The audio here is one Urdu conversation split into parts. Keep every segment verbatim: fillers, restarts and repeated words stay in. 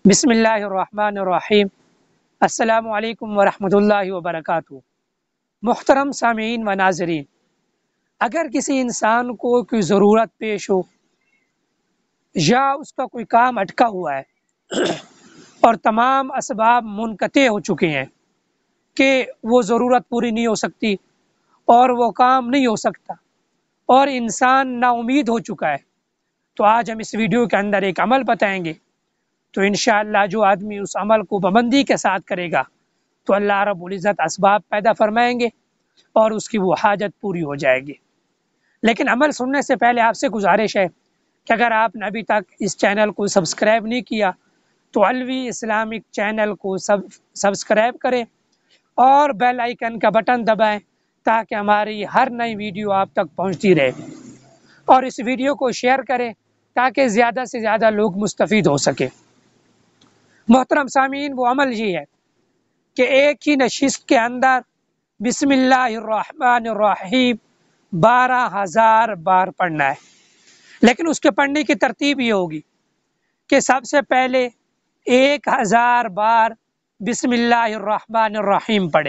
بسم اللہ الرحمن الرحیم۔ السلام علیکم ورحمۃ اللہ وبرکاتہ۔ محترم سامعین و ناظرین، اگر کسی انسان کو کوئی ضرورت پیش ہو یا اس کا کوئی کام اٹکا ہوا ہے اور تمام اسباب منقطع ہو چکے ہیں کہ وہ ضرورت پوری نہیں ہو سکتی اور وہ کام نہیں ہو سکتا اور انسان نا امید ہو چکا ہے، تو آج ہم اس ویڈیو کے اندر ایک عمل بتائیں گے۔ تو انشاءاللہ جو آدمی اس عمل کو پابندی کے ساتھ کرے گا تو اللہ رب العزت اسباب پیدا فرمائیں گے اور اس کی وہ حاجت پوری ہو جائے گی۔ لیکن عمل سننے سے پہلے آپ سے گزارش ہے کہ اگر آپ نے ابھی تک اس چینل کو سبسکرائب نہیں کیا تو علوی اسلامک چینل کو سب سبسکرائب کریں اور بیل آئیکن کا بٹن دبائیں تاکہ ہماری ہر نئی ویڈیو آپ تک پہنچتی رہے، اور اس ویڈیو کو شیئر کریں تاکہ زیادہ سے زیادہ لوگ مستفید ہو سکے۔ محترم سامعین، وہ عمل یہ ہے کہ ایک ہی نشست کے اندر بسم اللہ الرحمن الرحیم بارہ ہزار بار پڑھنا ہے، لیکن اس کے پڑھنے کی ترتیب یہ ہوگی کہ سب سے پہلے ایک ہزار بار بسم اللہ الرحمن الرحیم پڑھے،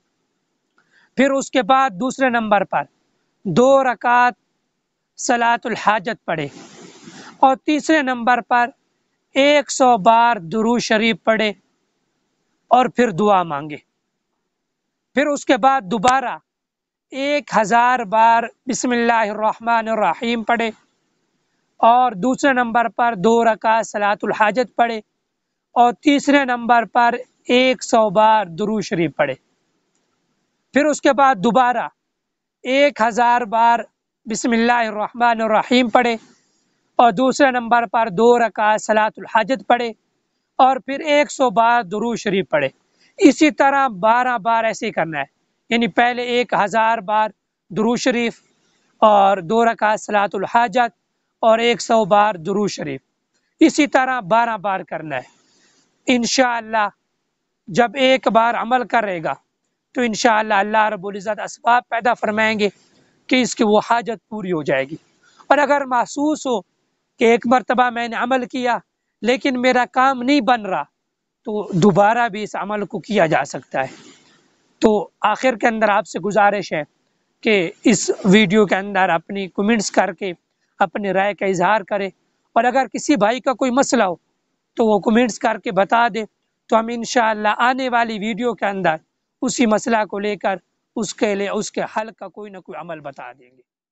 پھر اس کے بعد دوسرے نمبر پر دو رکعت صلاۃ الحاجت پڑھے اور تیسرے نمبر پر ایک سو بار درود شریف پڑھے اور پھر دعا مانگے، پھر اس کے بعد دوبارہ ایک ہزار بار بسم اللہ الرحمن الرحیم پڑھے اور دوسرے نمبر پر دو رکعت صلاۃ الحاجت پڑھے اور تیسرے نمبر پر ایک سو بار درود شریف پڑھے، پھر اس کے بعد دوبارہ ایک ہزار بار بسم اللہ الرحمن الرحیم پڑھے اور دوسرے نمبر پر دو رکعت صلاۃ الحاجت پڑھے اور پھر ایک سو بار درود شریف پڑھے۔ اسی طرح بارہ بار ایسے ہی کرنا ہے، یعنی پہلے ایک ہزار بار درود شریف اور دو رکعت صلاۃ الحاجت اور ایک سو بار درود شریف، اسی طرح بارہ بار کرنا ہے۔ انشاءاللہ جب ایک بار عمل کرے گا تو انشاءاللہ اللہ رب العزت اسباب پیدا فرمائیں گے کہ اس کی وہ حاجت پوری ہو جائے گی۔ اور اگر محسوس ہو کہ ایک مرتبہ میں نے عمل کیا لیکن میرا کام نہیں بن رہا تو دوبارہ بھی اس عمل کو کیا جا سکتا ہے۔ تو آخر کے اندر آپ سے گزارش ہے کہ اس ویڈیو کے اندر اپنی کمنٹس کر کے اپنی رائے کا اظہار کرے، اور اگر کسی بھائی کا کوئی مسئلہ ہو تو وہ کمنٹس کر کے بتا دے، تو ہم انشاءاللہ آنے والی ویڈیو کے اندر اسی مسئلہ کو لے کر اس کے لیے اس کے حل کا کوئی نہ کوئی عمل بتا دیں گے۔